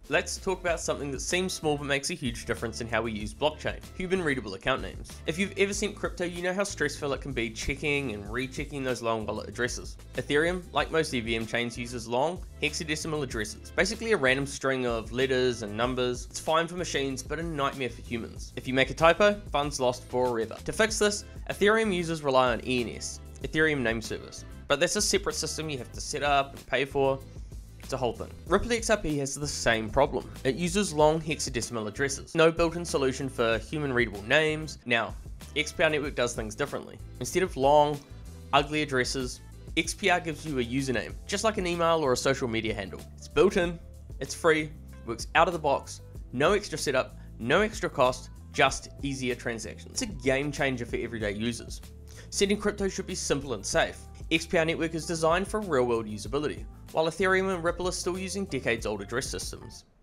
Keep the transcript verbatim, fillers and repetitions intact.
Let's talk about something that seems small but makes a huge difference in how we use blockchain: human-readable account names. If you've ever seen crypto, you know how stressful it can be checking and rechecking those long wallet addresses. Ethereum, like most E V M chains, uses long hexadecimal addresses, basically a random string of letters and numbers. It's fine for machines, but a nightmare for humans. If you make a typo, funds lost forever. To fix this, Ethereum users rely on E N S, Ethereum Name Service, but that's a separate system you have to set up and pay for. It's a whole thing. Ripple X R P has the same problem. It uses long hexadecimal addresses. No built-in solution for human-readable names. Now, X P R Network does things differently. Instead of long, ugly addresses, X P R gives you a username, just like an email or a social media handle. It's built in, it's free, works out of the box, no extra setup, no extra cost, just easier transactions. It's a game changer for everyday users. Sending crypto should be simple and safe. X P R Network is designed for real-world usability, while Ethereum and Ripple are still using decades-old address systems.